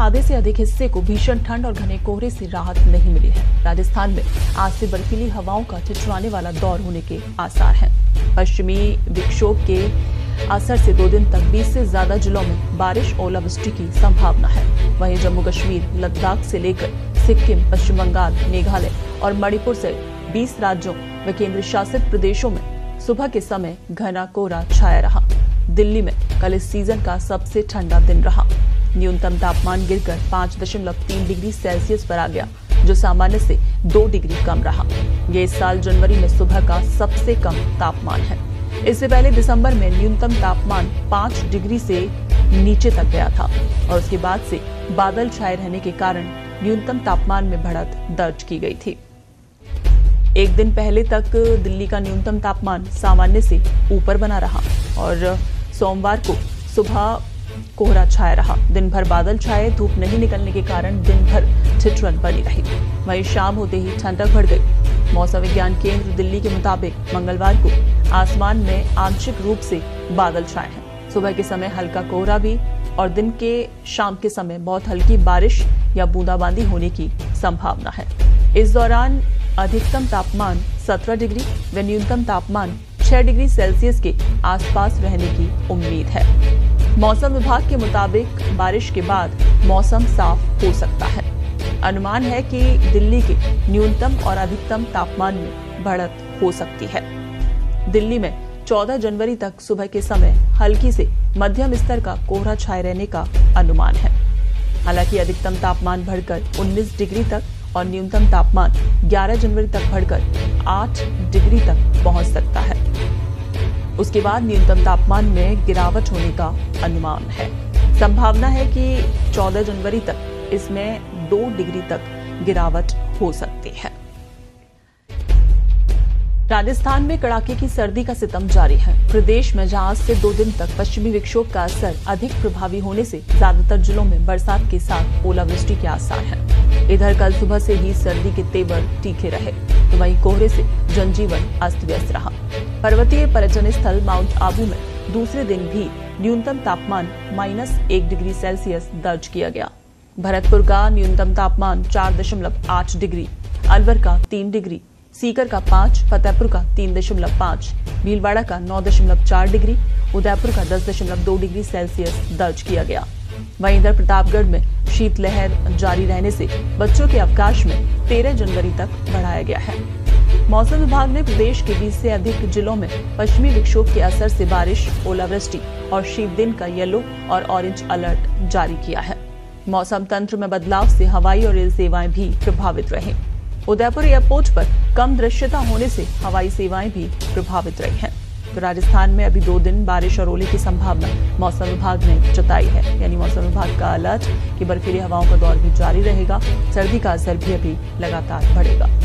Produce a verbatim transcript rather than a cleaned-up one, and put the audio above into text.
आधे से अधिक हिस्से को भीषण ठंड और घने कोहरे से राहत नहीं मिली है। राजस्थान में आज से बर्फीली हवाओं का ठिठुराने वाला दौर होने के आसार हैं। पश्चिमी विक्षोभ के असर से दो दिन तक बीस से ज्यादा जिलों में बारिश ओलावृष्टि की संभावना है। वहीं जम्मू कश्मीर, लद्दाख से लेकर सिक्किम, पश्चिम बंगाल, मेघालय और मणिपुर से बीस राज्यों व केंद्र शासित प्रदेशों में सुबह के समय घना कोहरा छाया रहा। दिल्ली में कल इस सीजन का सबसे ठंडा दिन रहा। न्यूनतम तापमान गिरकर पाँच दशमलव तीन डिग्री सेल्सियस पर आ गया, जो सामान्य से दो डिग्री कम रहा। ये इस साल जनवरी में सुबह का सबसे कम तापमान है। इससे पहले दिसंबर में न्यूनतम तापमान पाँच डिग्री से नीचे तक गया था और उसके बाद से बादल छाए रहने के कारण न्यूनतम तापमान में बढ़त दर्ज की गई थी। एक दिन पहले तक दिल्ली का न्यूनतम तापमान सामान्य से ऊपर बना रहा और सोमवार को सुबह कोहरा छाया रहा। दिन भर बादल छाए, धूप नहीं निकलने के कारण दिन भर ठिठुरन बनी रही। वहीं शाम होते ही ठंडक बढ़ गई। मौसम विज्ञान केंद्र दिल्ली के मुताबिक मंगलवार को आसमान में आंशिक रूप से बादल छाए हैं। सुबह के समय हल्का कोहरा भी और दिन के शाम के समय बहुत हल्की बारिश या बूंदाबांदी होने की संभावना है। इस दौरान अधिकतम तापमान सत्रह डिग्री व न्यूनतम तापमान छह डिग्री सेल्सियस के आसपास रहने की उम्मीद है। मौसम विभाग के मुताबिक बारिश के बाद मौसम साफ हो सकता है। अनुमान है कि दिल्ली के न्यूनतम और अधिकतम तापमान में बढ़त हो सकती है। दिल्ली में चौदह जनवरी तक सुबह के समय हल्की से मध्यम स्तर का कोहरा छाए रहने का अनुमान है। हालांकि अधिकतम तापमान बढ़कर उन्नीस डिग्री तक और न्यूनतम तापमान ग्यारह जनवरी तक बढ़कर आठ डिग्री तक पहुंच सकता है। उसके बाद न्यूनतम तापमान में गिरावट होने का अनुमान है। संभावना है कि चौदह जनवरी तक इसमें दो डिग्री तक गिरावट हो सकती है। राजस्थान में कड़ाके की सर्दी का सितम जारी है। प्रदेश में जहां से दो दिन तक पश्चिमी विक्षोभ का असर अधिक प्रभावी होने से ज्यादातर जिलों में बरसात के साथ ओलावृष्टि के आसार हैं। इधर कल सुबह से ही सर्दी के तेवर तीखे रहे, तो वहीं कोहरे से जनजीवन अस्त व्यस्त रहा। पर्वतीय पर्यटन स्थल माउंट आबू में दूसरे दिन भी न्यूनतम तापमान माइनस एक डिग्री सेल्सियस दर्ज किया गया। भरतपुर का न्यूनतम तापमान चार दशमलव आठ डिग्री, अलवर का तीन डिग्री, सीकर का पाँच, फतेहपुर का तीन दशमलव पाँच, भीलवाड़ा का नौ दशमलव चार डिग्री, उदयपुर का दस दशमलव दो डिग्री सेल्सियस दर्ज किया गया। वहीं इधर प्रतापगढ़ में शीतलहर जारी रहने से बच्चों के अवकाश में तेरह जनवरी तक बढ़ाया गया है। मौसम विभाग ने प्रदेश के बीस से अधिक जिलों में पश्चिमी विक्षोभ के असर से बारिश, ओलावृष्टि और शीत दिन का येलो और ऑरेंज अलर्ट जारी किया है। मौसम तंत्र में बदलाव से हवाई और रेल सेवाएं भी प्रभावित रही। उदयपुर एयरपोर्ट पर कम दृश्यता होने से हवाई सेवाएं भी प्रभावित रही हैं। तो राजस्थान में अभी दो दिन बारिश और ओले की संभावना मौसम विभाग ने जताई है। यानी मौसम विभाग का अलर्ट कि बर्फीली हवाओं का दौर भी जारी रहेगा। सर्दी का असर भी अभी लगातार बढ़ेगा।